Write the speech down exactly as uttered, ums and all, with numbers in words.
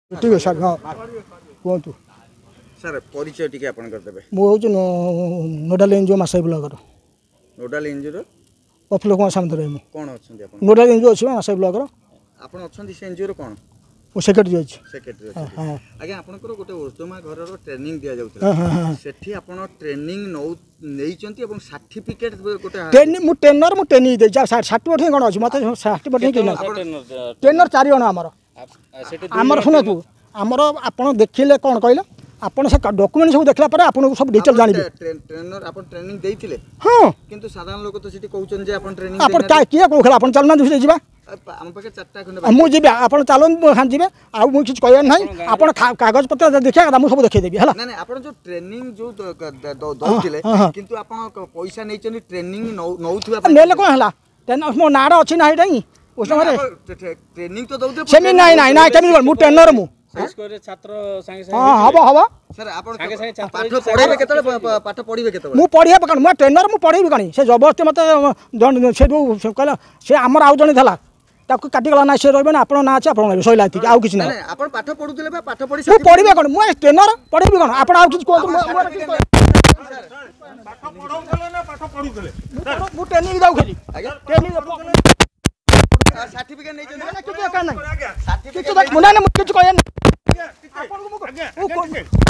ठीक है सर हाँ कहतु सर परिचय टी आपन करदेबे मुझे नोडाल एनजीओ मासाई ब्लॉगर नोडाल एनजीओ प्रफुल्ल कुमार सामंतराय मु कौन अच्छा आपन नोडाल एनजीओ अच्छी मासाई ब्लॉगर आपन अच्छा से एनजीओ कौन वो सेक्रेटरी अच्छी सेक्रेटरी हाँ आगे आपनकर गोटे उर्जमा घर ट्रेनिंग दिया जाउतला सेठी आपन ट्रेनिंग नौ नेइचंती एवं सर्टिफिकेट गोटे ट्रेनिंग मु ट्रेनर मु ट्रेनिंग दे सर्टिफिकेट कोन अछि मते सर्टिफिकेट कि ना ट्रेनर चारि जण हमर हमर सुनतु हमर आपन देखिले कोन कहले आपन से डॉक्यूमेंट सब देखला पर आपन सब डिटेल जानिबे ट्रेनर आपन ट्रेनिंग देइथिले हां किंतु साधारण लोक तो सिटी कहउचन जे आपन ट्रेनिंग आपन का किया कोखला आपन चलना दुसरे जिबा हम पाके चारटा खंड मु जिबे आपन चालन हां जिबे आ मु किछ कहय नै आपन कागज पत्र देखिया मु सब देखै देबी हला नै नै आपन जो ट्रेनिंग जो दउथिले किंतु आपन पैसा नैचनी ट्रेनिंग नउथुवा नेले कोन हला ट्रेनर मो नाडा अछि नै दै उस समय ट्रेनिंग तो दउथे सेमी नै नै नै केमी मु ट्रेनर मु साइज करे छात्र संगे संगे हां हबो हबो सर आपन पाठ पढाबे केतले पाठ पढिबे केतले मु पढिया कन मु ट्रेनर मु पढिबे कनी से जबरदस्ती मते से से कहला से हमर आउ जणी थला ताको काटी गला ना से रहबे ना आपन ना আছে आपन रहबे सइला थी आउ किछ ना आपन पाठ पढुतले बा पाठ पढि मु पढिबे कन मु ट्रेनर पढिबे कन आपन आउ किछ कोन पाठ पढौतले ना पाठ पढुतले मु ट्रेनिंग जाउ खेली ट्रेनिंग सर्टिफिकेट नै जने किछ का नै सर्टिफिकेट मुना ने किछ कहय आपन को